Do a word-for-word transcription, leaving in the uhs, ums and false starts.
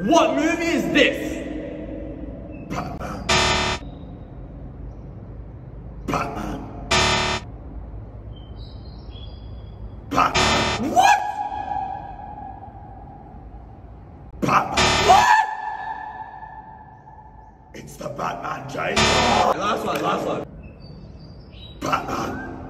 What movie is this? Batman. Batman. Batman. What? Batman. What? It's the Batman, Jay. Last one, last one. Batman.